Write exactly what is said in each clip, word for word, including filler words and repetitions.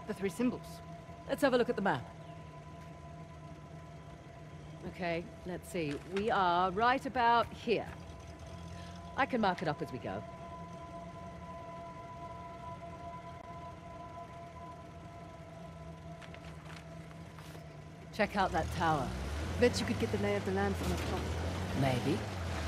The three symbols. Let's have a look at the map. Okay, let's see. We are right about here. I can mark it up as we go. Check out that tower. Bet you could get the lay of the land from up top. Maybe.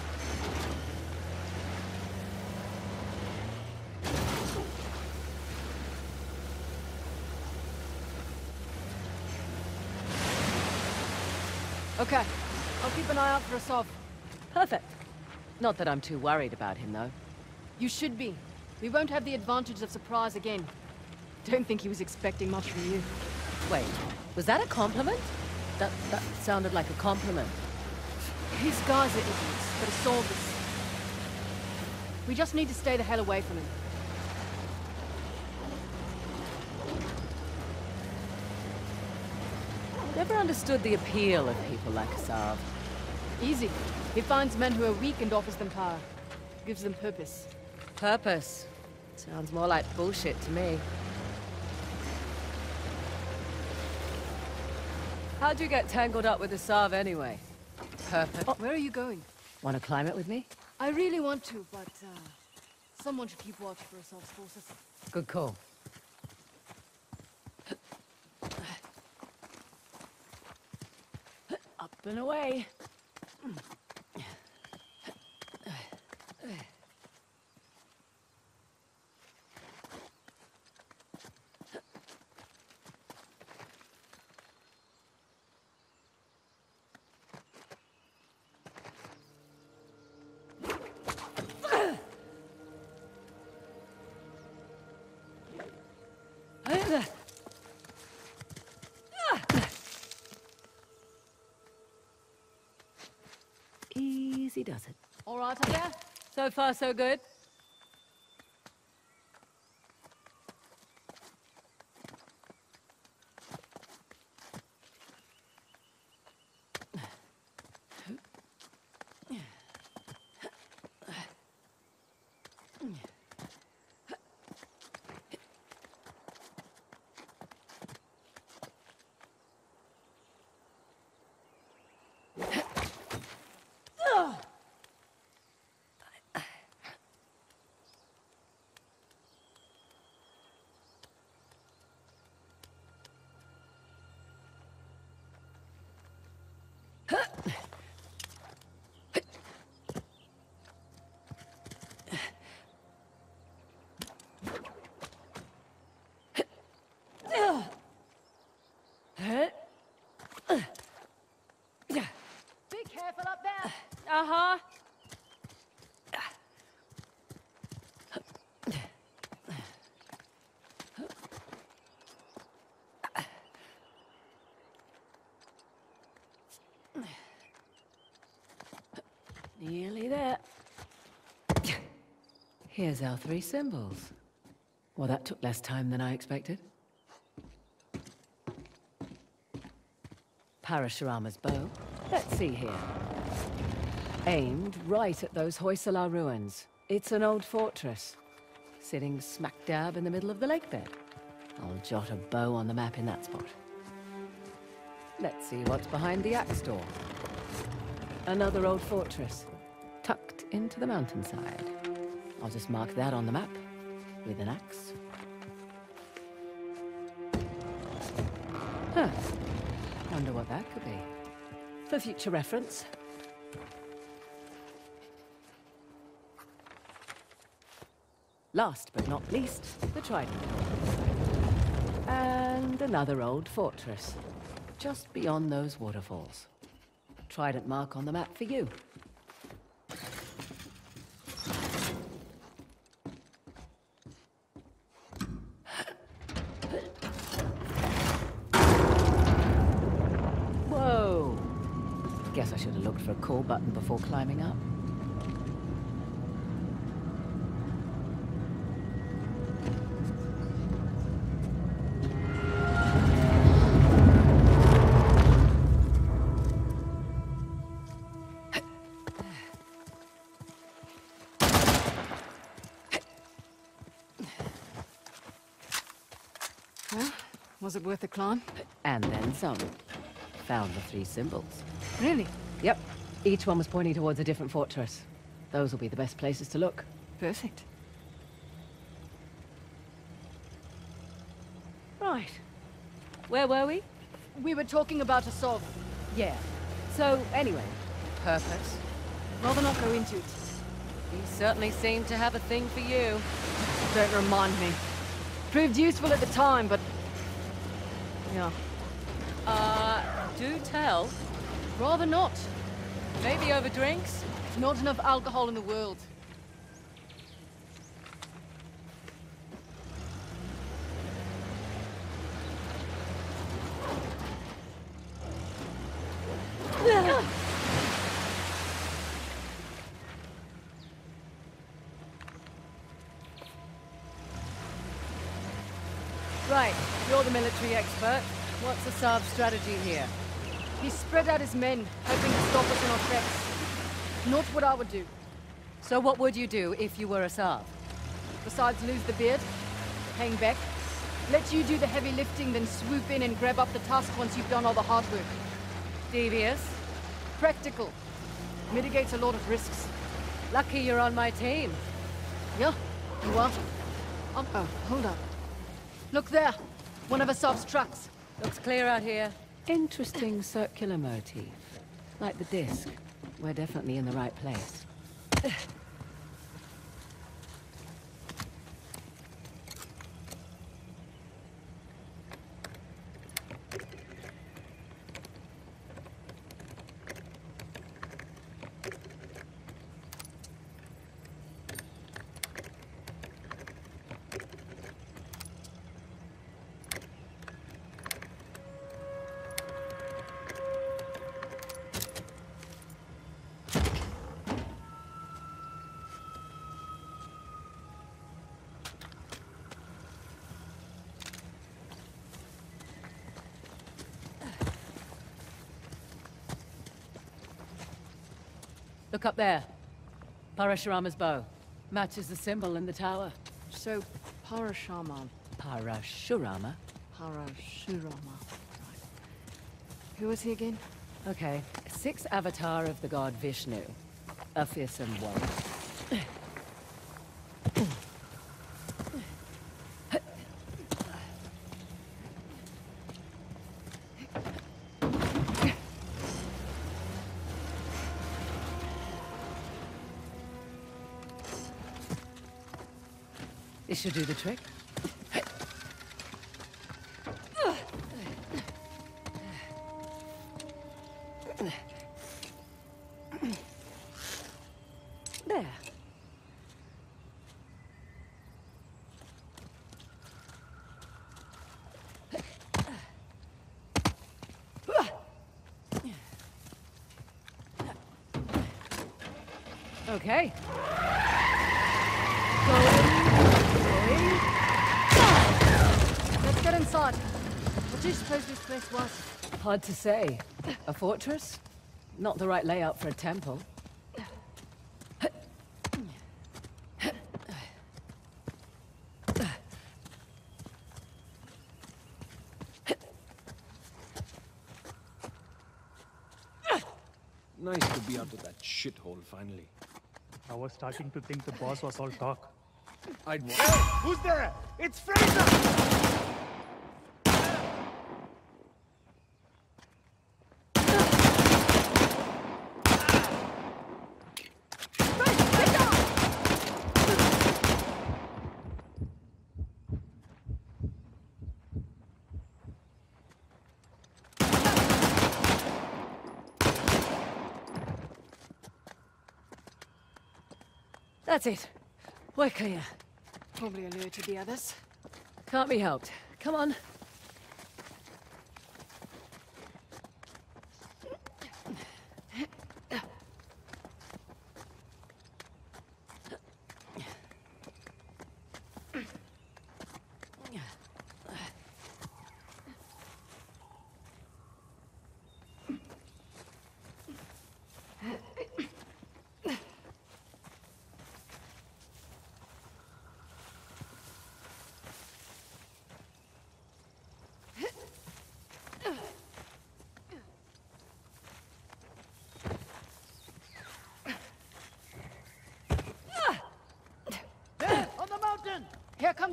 Okay, I'll keep an eye out for Asav. Perfect. Not that I'm too worried about him, though. You should be. We won't have the advantage of surprise again. Don't think he was expecting much from you. Wait, was that a compliment? That, that sounded like a compliment. His guys are idiots, but Asav is... We just need to stay the hell away from him. Never understood the appeal of people like Asav. Easy. He finds men who are weak and offers them power. Gives them purpose. Purpose. Sounds more like bullshit to me. How'd you get tangled up with Asav anyway? Purpose. Oh, where are you going? Want to climb it with me? I really want to, but uh, someone should keep watch for Asav's forces. Good call. Up and away. Easy does it. All right, up there? So far, so good. Be careful up there! Uh-huh. Nearly there. Here's our three symbols. Well, that took less time than I expected. Parashurama's bow. Let's see here. Aimed right at those Hoysala ruins. It's an old fortress, sitting smack dab in the middle of the lake bed. I'll jot a bow on the map in that spot. Let's see what's behind the axe door. Another old fortress, tucked into the mountainside. I'll just mark that on the map with an axe. Huh. Wonder what that could be. For future reference. Last but not least, the trident. And another old fortress, just beyond those waterfalls. Trident mark on the map for you. Whoa! Guess I should have looked for a call button before climbing up. Well, Was it worth the climb? And then some. Found the three symbols. Really? Yep. Each one was pointing towards a different fortress. Those will be the best places to look. Perfect. Right. Where were we? We were talking about Asov. Yeah. So, anyway, purpose. Rather not go into it. He certainly seemed to have a thing for you. Don't remind me. Proved useful at the time, but... yeah. Uh, do tell. Rather not. Maybe over drinks? There's not enough alcohol in the world. Right, you're the military expert. What's Asav's strategy here? He spread out his men, hoping to stop us in our tracks. Not what I would do. So what would you do if you were Asav? Besides lose the beard, hang back, let you do the heavy lifting, then swoop in and grab up the tusk once you've done all the hard work. Devious? Practical. Mitigates a lot of risks. Lucky you're on my team. Yeah, you are. Um, oh, hold up. Look there! One of Asav's trucks. Looks clear out here. Interesting circular motif. Like the disc. We're definitely in the right place. Look up there. Parashurama's bow. Matches the symbol in the tower. So, Parasharman. Parashurama? Parashurama. Right. Who is he again? Okay. Sixth avatar of the god Vishnu. A fearsome one. This should do the trick. There. Okay. Let's get inside. What do you suppose this place was? Hard to say. A fortress? Not the right layout for a temple. Nice to be out of that shithole finally. I was starting to think the boss was all talk. I'd wa- Hey! Who's there? It's Fraser! That's it. We're clear. Probably alerted the others. Can't be helped. Come on.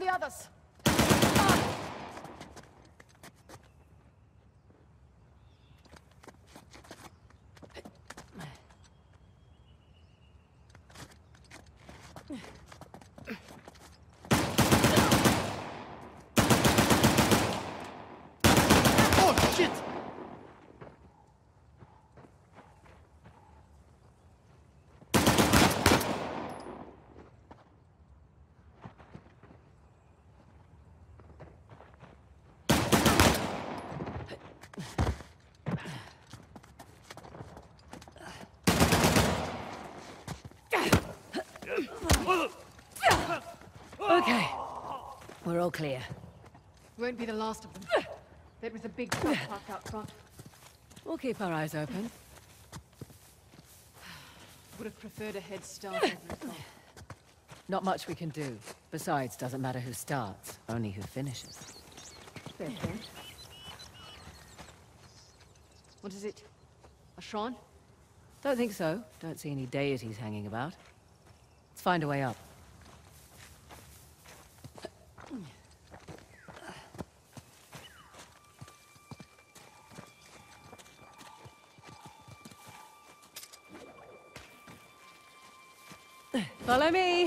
the others. Oh, shit! Okay. We're all clear. Won't be the last of them. That was a big truck parked out front. We'll keep our eyes open. Would have preferred a head start over the top. Not much we can do. Besides, doesn't matter who starts, only who finishes. Fair point. What is it? A shrine? Don't think so. Don't see any deities hanging about. Let's find a way up. Follow me!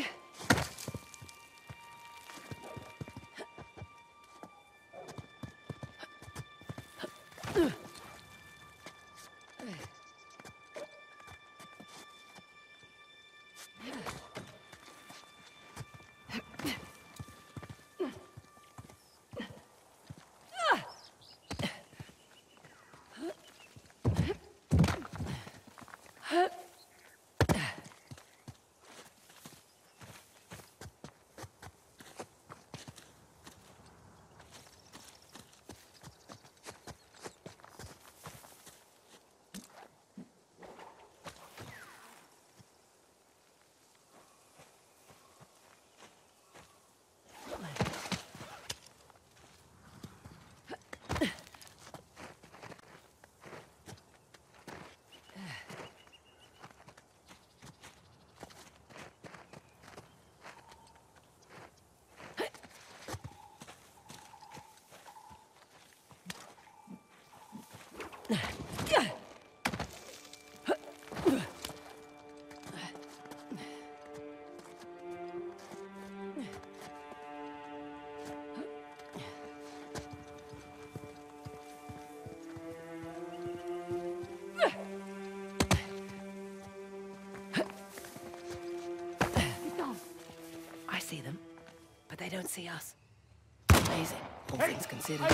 I see them, but they don't see us. Amazing, all things considered.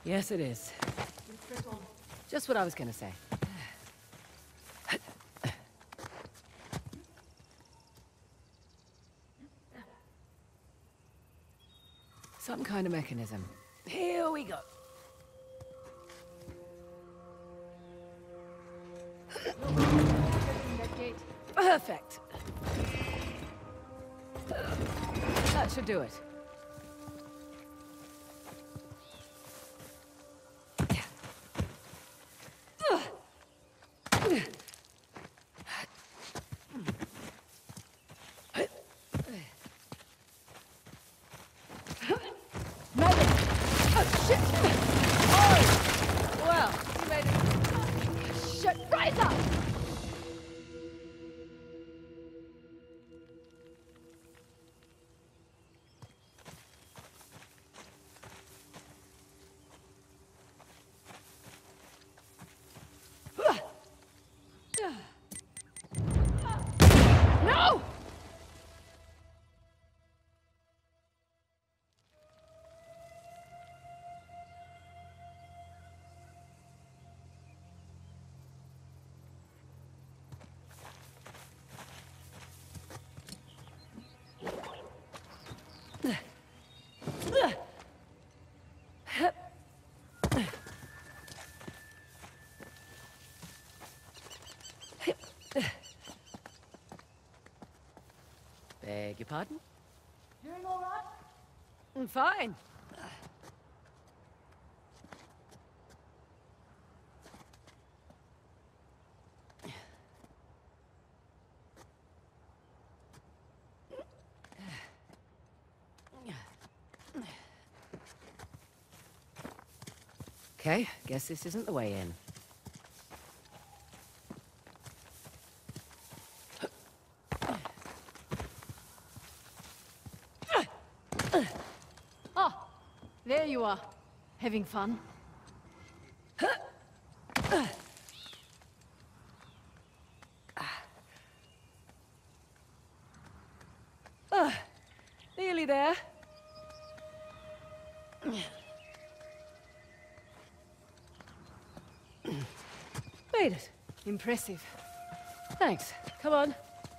Yes, it is. Just what I was gonna say. Some kind of mechanism. Here we go. That gate. Perfect. That should do it. No! Beg your pardon? Doing all right? I'm fine. Okay, guess this isn't the way in. Ah, there you are. Having fun? Ah, nearly there. Made it. Impressive. Thanks. Come on.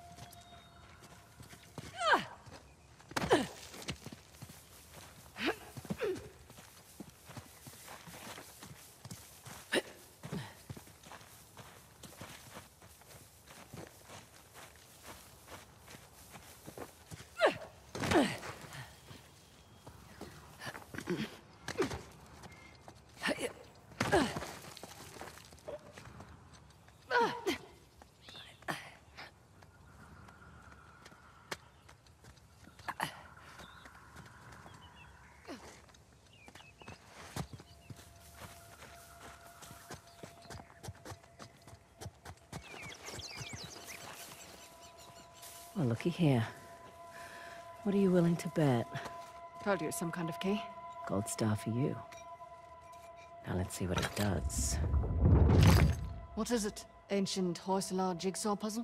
Well, looky here. What are you willing to bet? Told you it's some kind of key. Gold star for you. Now let's see what it does. What is it? Ancient Hoysala jigsaw puzzle?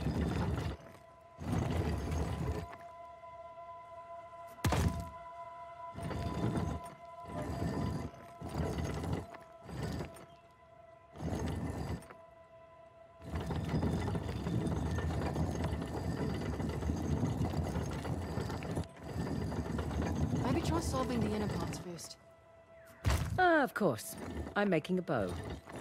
Maybe try solving the inner parts first. Ah, of course. I'm making a bow.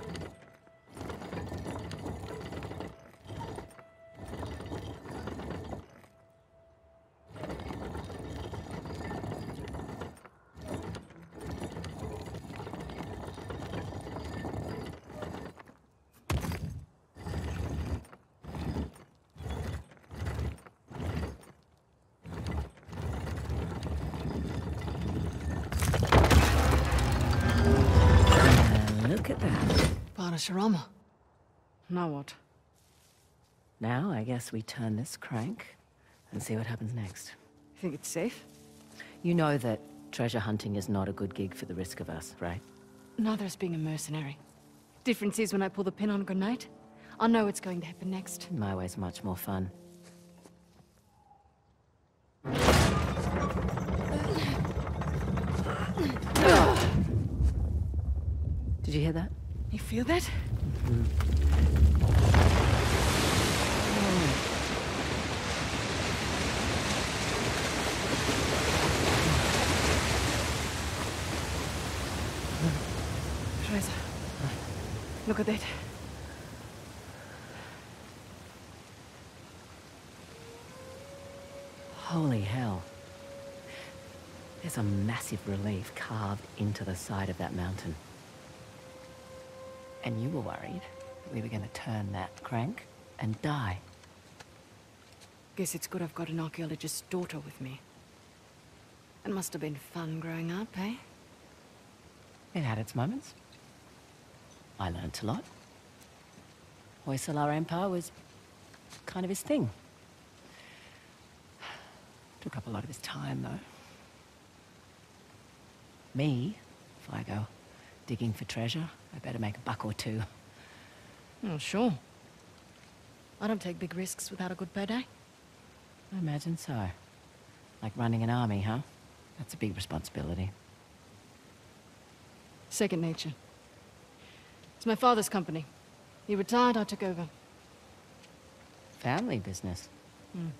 Look at that. Parashurama. Now what? Now, I guess we turn this crank and see what happens next. You think it's safe? You know that treasure hunting is not a good gig for the risk of us, right? Neither is being a mercenary. Difference is when I pull the pin on a grenade, I know what's going to happen next. My way's much more fun. Did you hear that? You feel that? Teresa, look at that. Holy hell. There's a massive relief carved into the side of that mountain. And you were worried that we were going to turn that crank and die. Guess it's good I've got an archaeologist's daughter with me. It must have been fun growing up, eh? It had its moments. I learnt a lot. Hoysala Empire was kind of his thing. Took up a lot of his time, though. Me, if I go digging for treasure, I better make a buck or two. Oh, sure. I don't take big risks without a good payday. I imagine so. Like running an army, huh? That's a big responsibility. Second nature. It's my father's company. He retired, I took over. Family business. Hmm.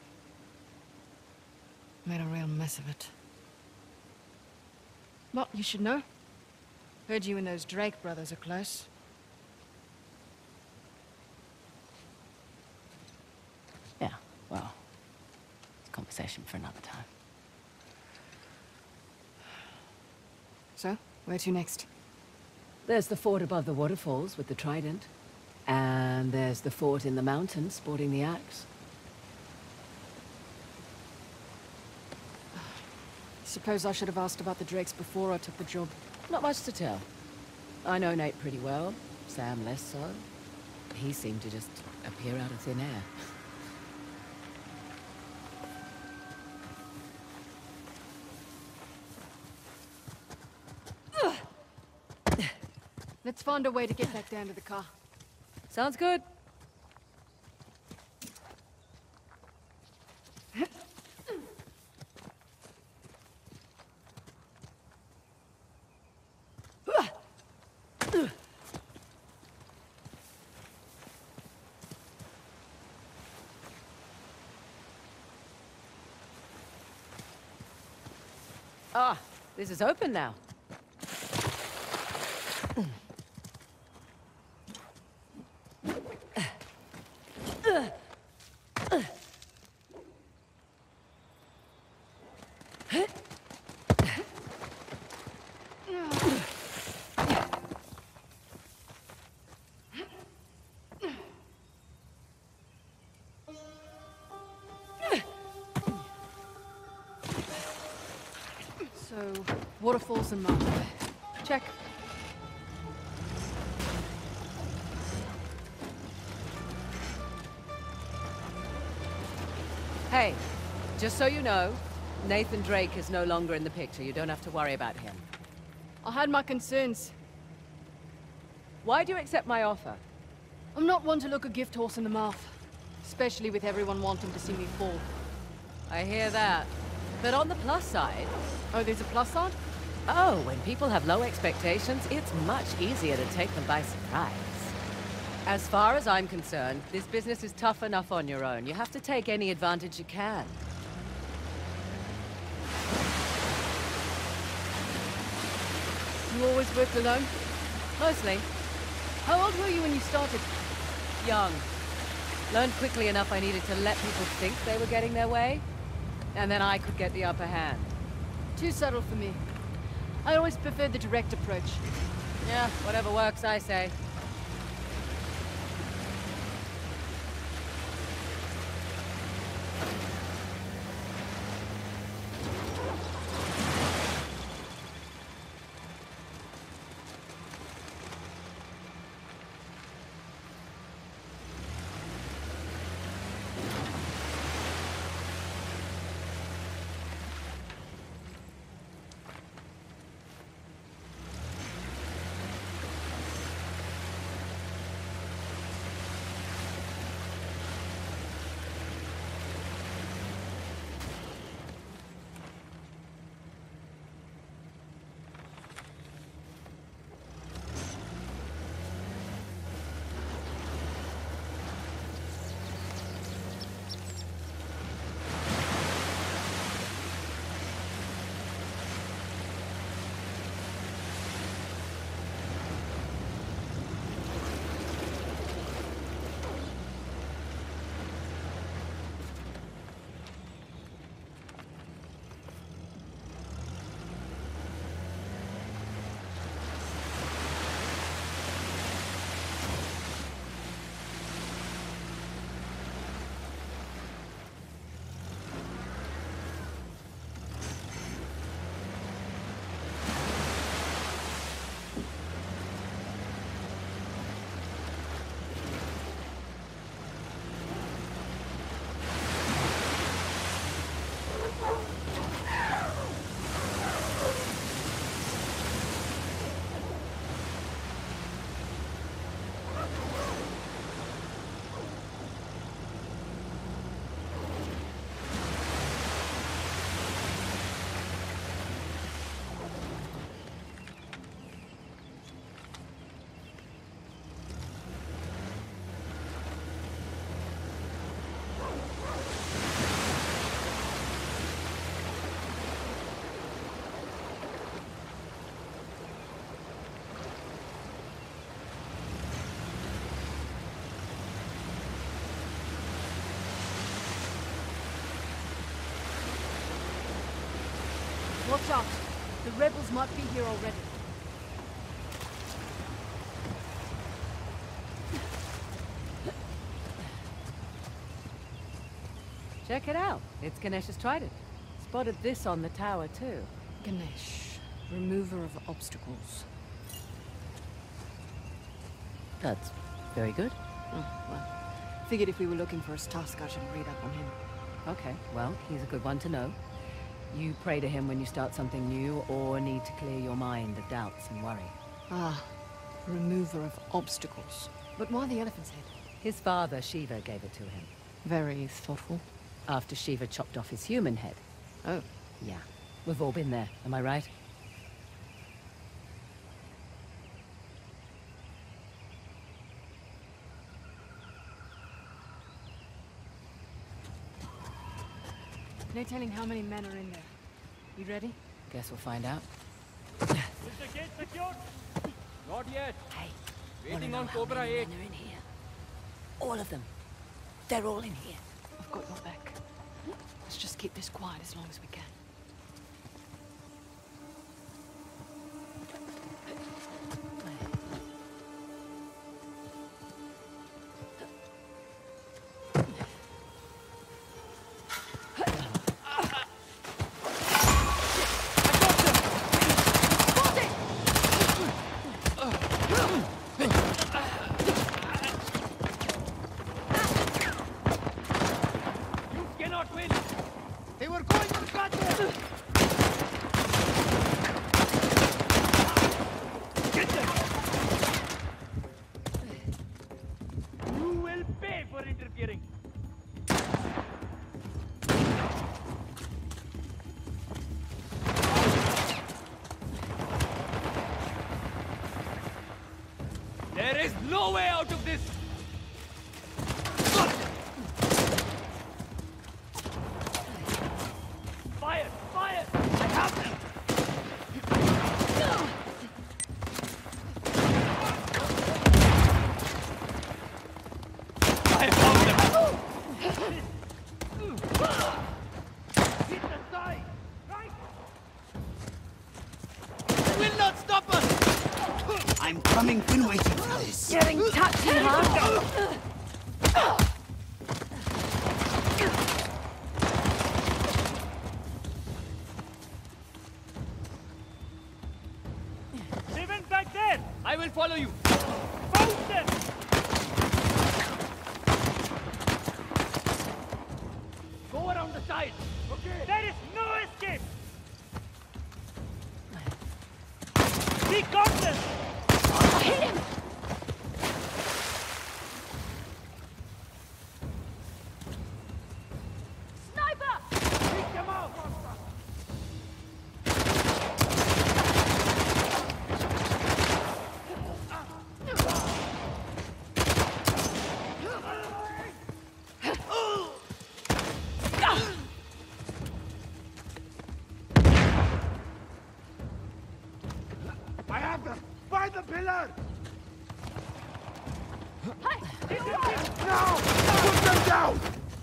Made a real mess of it. Well, you should know. Heard you and those Drake brothers are close. Yeah, well, it's a conversation for another time. So, where to next? There's the fort above the waterfalls with the trident. And there's the fort in the mountains sporting the axe. Suppose I should have asked about the Drakes before I took the job. Not much to tell. I know Nate pretty well, Sam less so. He seemed to just appear out of thin air. Let's find a way to get back down to the car. Sounds good. Ah, this is open now. So, waterfalls and mountain. Check. Hey, just so you know, Nathan Drake is no longer in the picture. You don't have to worry about him. I had my concerns. Why do you accept my offer? I'm not one to look a gift horse in the mouth. Especially with everyone wanting to see me fall. I hear that. But on the plus side... Oh, there's a plus side? Oh, when people have low expectations, it's much easier to take them by surprise. As far as I'm concerned, this business is tough enough on your own. You have to take any advantage you can. You always worked alone? Mostly. How old were you when you started? Young. Learned quickly enough I needed to let people think they were getting their way. And then I could get the upper hand. Too subtle for me. I always preferred the direct approach. Yeah, whatever works, I say. Watch out. The rebels might be here already. Check it out. It's Ganesh's trident. Spotted this on the tower, too. Ganesh, remover of obstacles. That's very good. Oh, well. Figured if we were looking for a task, I should read up on him. Okay, well, he's a good one to know. You pray to him when you start something new or need to clear your mind of doubts and worry. Ah, remover of obstacles. But why the elephant's head? His father, Shiva, gave it to him. Very thoughtful. After Shiva chopped off his human head. Oh. Yeah, we've all been there, am I right? No telling how many men are in there. You ready? Guess we'll find out. Is the gate secured? Not yet. Hey, Waiting on how Cobra many eight. men are in here? All of them. They're all in here. I've got your back. Let's just keep this quiet as long as we can. There is no way out of this! Fire! Fire! I have them! I found them! Hit the side! Right! They will not stop us! I'm coming, been waiting for this. Getting touchy, huh? Steven, back there! I will follow you. Found them! Go around the side. Okay. There is no escape. We got them! Hit him! Sniper! Take them out! I have them! By the pillar! No! Put them down!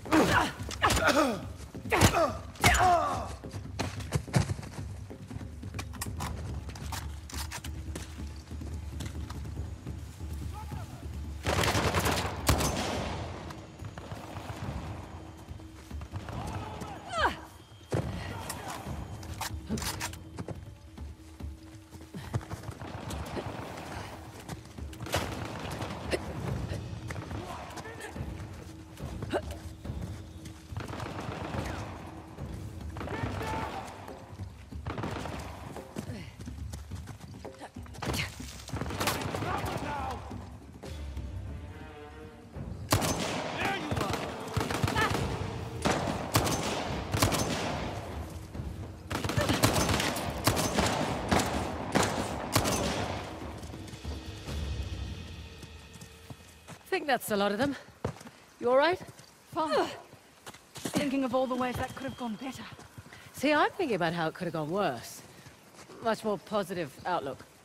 I think that's a lot of them. You all right? Fine. Thinking of all the ways that could have gone better. See, I'm thinking about how it could have gone worse. Much more positive outlook.